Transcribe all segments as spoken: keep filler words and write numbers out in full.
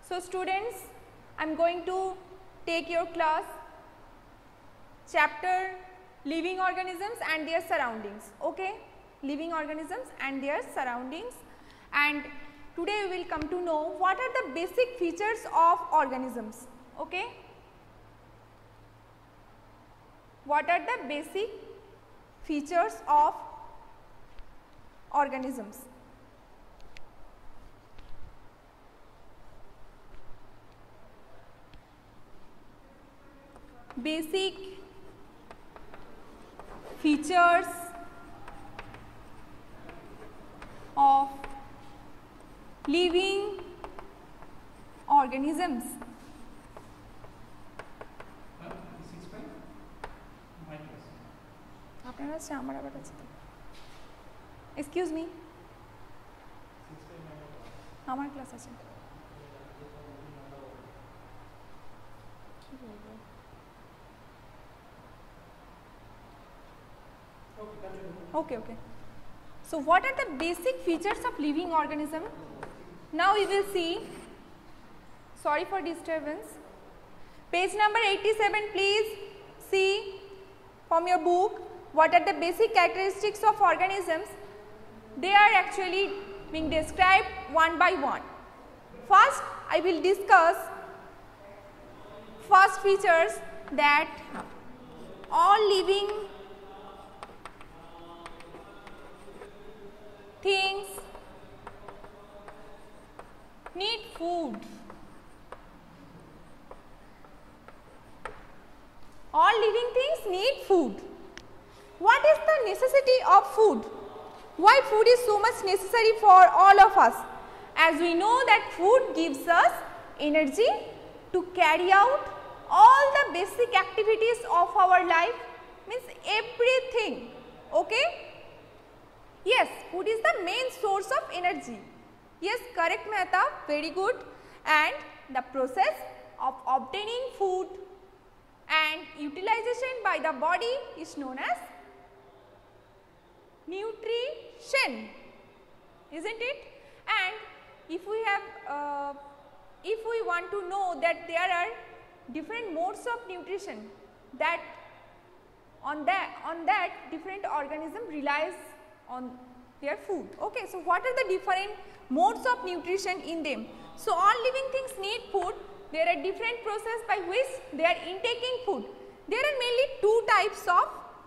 So students, I am going to take your class chapter living organisms and their surroundings. Okay, living organisms and their surroundings, and today we will come to know what are the basic features of organisms. Okay, what are the basic features of organisms. Basic features of living organisms. Excuse me. আমার class আছে। Okay, okay. So what are the basic features of living organism? Now we will see. Sorry for disturbance. Page number eighty-seven, please see from your book what are the basic characteristics of organisms. They are actually being described one by one. First, I will discuss first features that all living things need food. All living things need food. What is the necessity of food? Why food is so much necessary for all of us? As we know that food gives us energy to carry out all the basic activities of our life, means everything. Okay? Yes, food is the main source of energy. Yes, correct Mehta, very good. And the process of obtaining food and utilization by the body is known as nutrition, isn't it? And if we have, uh, if we want to know that there are different modes of nutrition, that on that on that different organism relies on their food. Okay, so what are the different modes of nutrition in them? So all living things need food. There are different processes by which they are intaking food. There are mainly two types of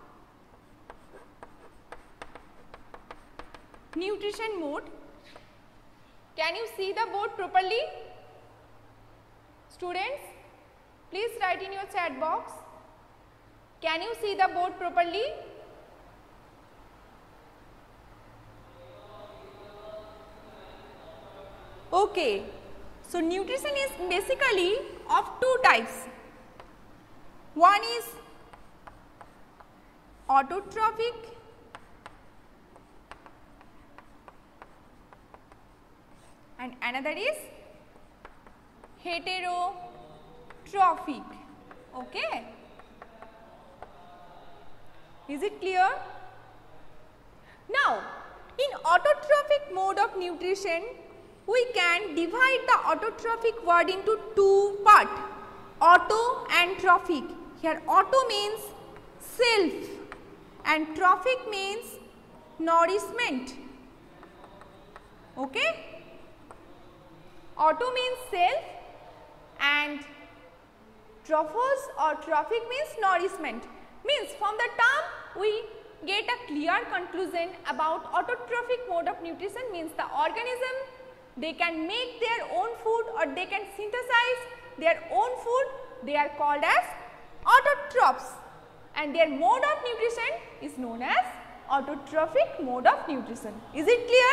nutrition mode. Can you see the board properly? Students, please write in your chat box. Can you see the board properly? Okay, so nutrition is basically of two types. One is autotrophic and another is heterotrophic. Okay, is it clear? Now, in autotrophic mode of nutrition, we can divide the autotrophic word into two parts, auto and trophic. Here auto means self and trophic means nourishment. Okay? Auto means self and trophos or trophic means nourishment. Means from the term we get a clear conclusion about autotrophic mode of nutrition, means the organism, they can make their own food or they can synthesize their own food. They are called as autotrophs and their mode of nutrition is known as autotrophic mode of nutrition. Is it clear?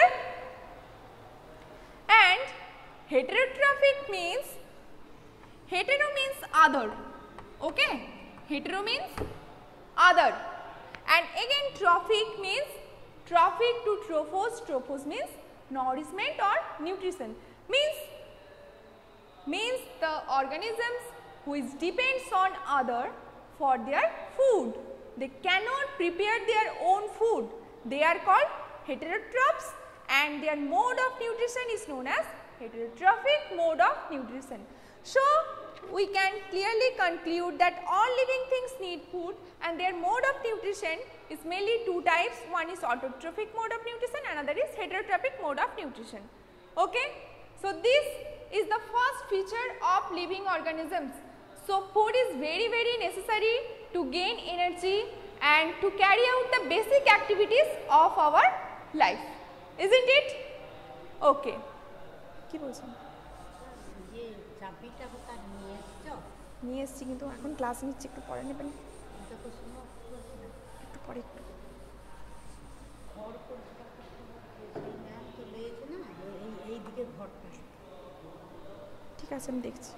And heterotrophic means, hetero means other. Okay? Hetero means other. And again trophic means trophic to trophos, trophos means nourishment or nutrition, means means the organisms which depends on other for their food. They cannot prepare their own food. They are called heterotrophs and their mode of nutrition is known as heterotrophic mode of nutrition. So, we can clearly conclude that all living things need food and their mode of nutrition is mainly two types. One is autotrophic mode of nutrition, another is heterotrophic mode of nutrition. Okay? So, this is the first feature of living organisms. So, food is very very necessary to gain energy and to carry out the basic activities of our life, isn't it? Okay. কি বলছেন? যে চাবিটা কোথা নিয়ে এসছো? নিয়ে এসেছি কিন্তু এখন ক্লাস নিচ্ছি, একটু পরে নেবেন, দেখো শোনো একটু পরে একটু ঘর পরিষ্কার করতে সেই ম্যাম তো লেগেছে না এই এই দিকে ঘরটা। ঠিক আছে আমি দেখছি।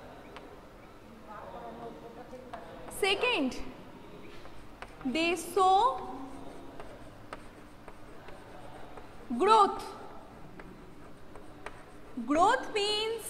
Second, they show growth. Growth means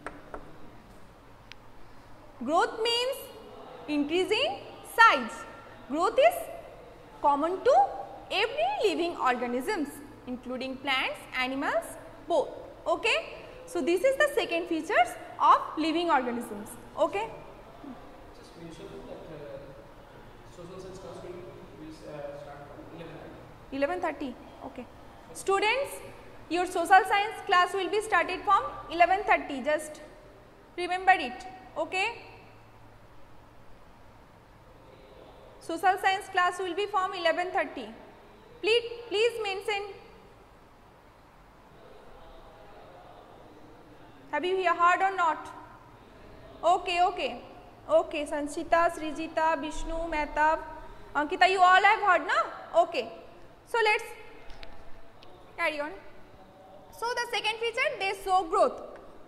growth means increasing size. Growth is common to every living organisms including plants, animals, both. Okay. So, this is the second features of living organisms. Okay. Just mention that uh, social science class will will, uh, start from eleven thirty. eleven thirty. Okay. Students, your social science class will be started from eleven thirty. Just remember it. Okay. Social science class will be from eleven thirty. Please, please mention. Have you heard or not? Okay, okay. Okay, Sanchita, Srijita, Vishnu, Mehtab, Ankita, you all have heard, na? Okay. So, let us carry on. So, the second feature, they show growth.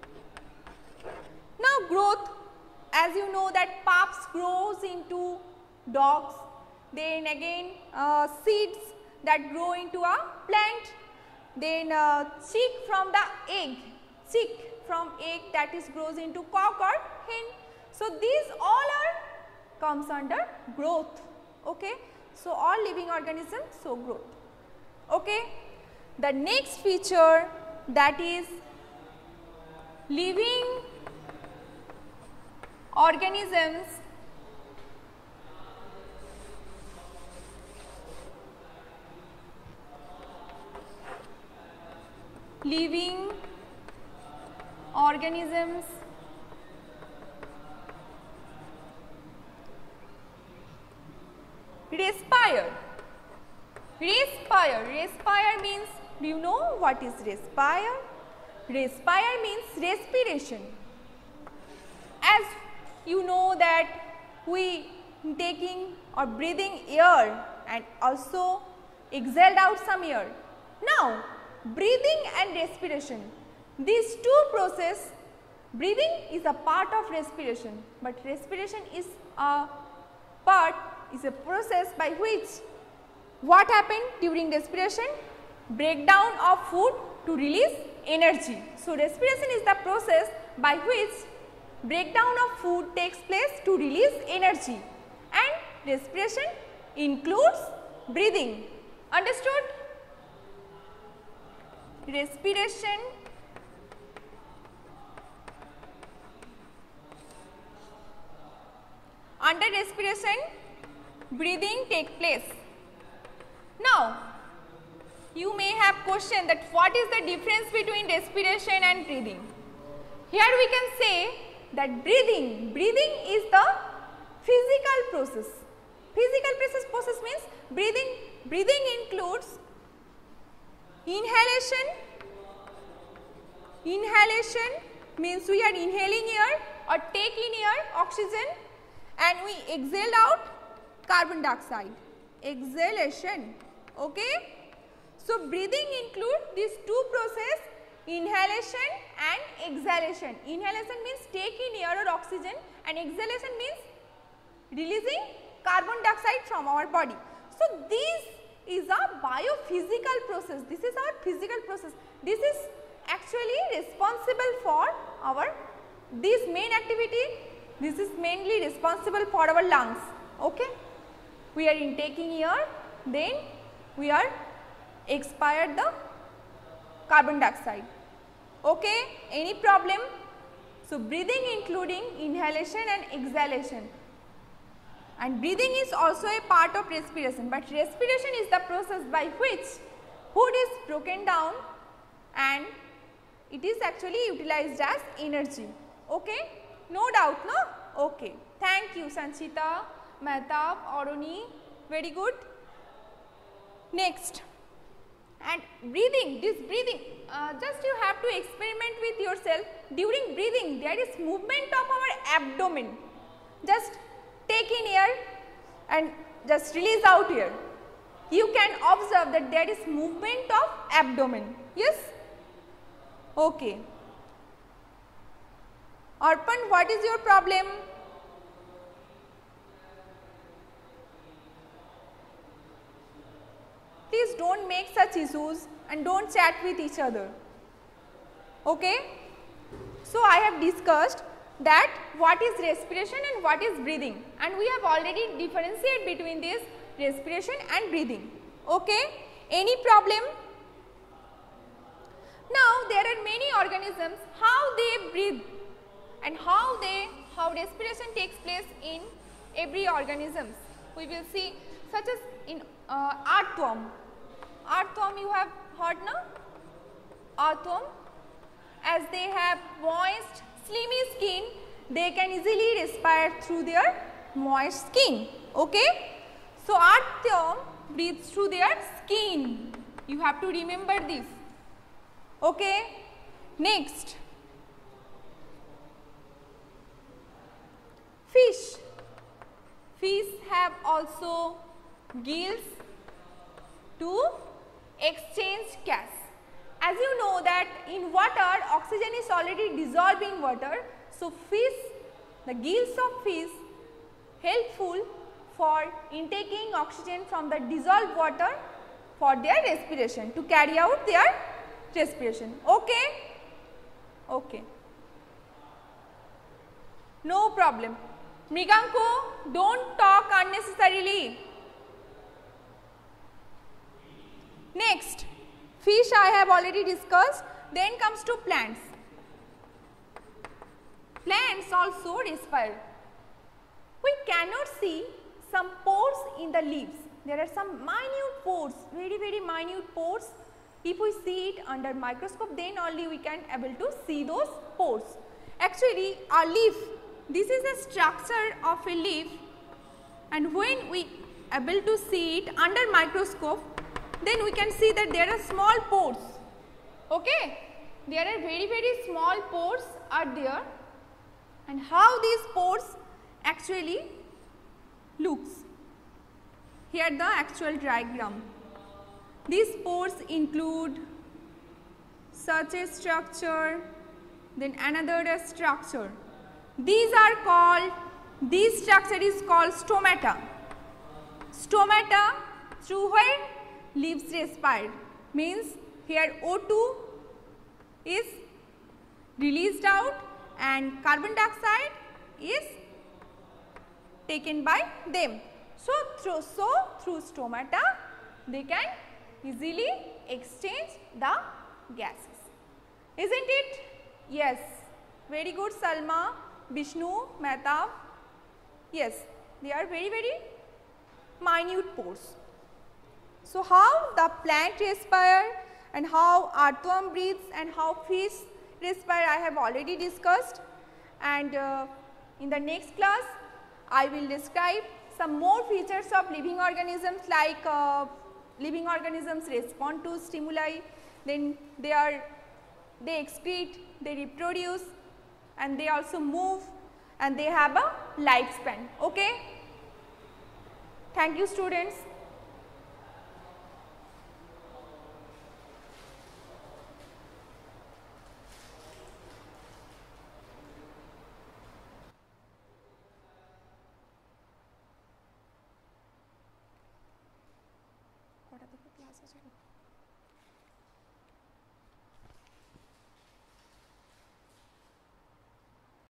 Now, growth, as you know that pups grows into dogs, then again uh, seeds that grow into a plant, then uh, chick from the egg, chick from egg that is grows into cock or hen. So, these all are comes under growth. Okay. So, all living organisms show growth. Okay. The next feature, that is living organisms living organisms respire. Respire. Respire means, do you know what is respire? Respire means respiration. As you know that we taking or breathing air and also exhaled out some air. Now, breathing and respiration, these two process, breathing is a part of respiration, but respiration is a part, is a process by which what happened during respiration? Breakdown of food to release energy. So, respiration is the process by which breakdown of food takes place to release energy, and respiration includes breathing. Understood? Respiration under respiration breathing take place. Now, you may have question that what is the difference between respiration and breathing. Here we can say that breathing, breathing is the physical process. Physical process, process means breathing, breathing includes inhalation. Inhalation means we are inhaling air or take in air oxygen and we exhale out carbon dioxide. Exhalation. Okay. So, breathing include these two process, inhalation and exhalation. Inhalation means taking air or oxygen and exhalation means releasing carbon dioxide from our body. So, this is a biophysical process. This is our physical process. This is actually responsible for our, this main activity, this is mainly responsible for our lungs. Okay. We are intaking air, then we are expired the carbon dioxide. Okay, any problem? So breathing including inhalation and exhalation, and breathing is also a part of respiration, but respiration is the process by which food is broken down and it is actually utilized as energy. Okay, no doubt, no? Okay, thank you Sanchita, Mehtab, Aruni, very good. Next, and breathing, this breathing, uh, just you have to experiment with yourself. During breathing there is movement of our abdomen. Just take in air and just release out air. You can observe that there is movement of abdomen. Yes? Okay. Arpan, what is your problem? Please don't make such issues and don't chat with each other. Okay? So I have discussed that what is respiration and what is breathing, and we have already differentiated between this respiration and breathing. Okay? Any problem? Now there are many organisms, how they breathe and how they how respiration takes place in every organisms. We will see, such as in uh, earthworm. Earthworm you have heard, no? Earthworm, as they have moist slimy skin, they can easily respire through their moist skin. Okay? So earthworm breathes through their skin. You have to remember this. Okay? Next, fish. Fish have also gills to exchange gas. As you know that in water, oxygen is already dissolved in water. So fish, the gills of fish helpful for intaking oxygen from the dissolved water for their respiration, to carry out their respiration. Okay? Okay. No problem. Mriganko, don't talk unnecessarily. Next, fish I have already discussed. Then comes to plants. Plants also respire. We cannot see some pores in the leaves. There are some minute pores, very very minute pores. If we see it under microscope, then only we can able to see those pores. Actually, a leaf, this is a structure of a leaf, and when we able to see it under microscope, then we can see that there are small pores. Okay, there are very very small pores are there, and how these pores actually looks. Here the actual diagram. These pores include such a structure, then another structure. These are called, this structure is called stomata. Stomata, through where leaves respire, means here O two is released out and carbon dioxide is taken by them. So through, so through stomata they can easily exchange the gases. Isn't it? Yes. Very good, Salma, Vishnu, Mehtab. Yes, they are very very minute pores. So how the plant respire and how earthworm breathes and how fish respire I have already discussed, and uh, in the next class I will describe some more features of living organisms, like uh, living organisms respond to stimuli, then they are they excrete, they reproduce, and they also move, and they have a lifespan. Okay? Thank you, students.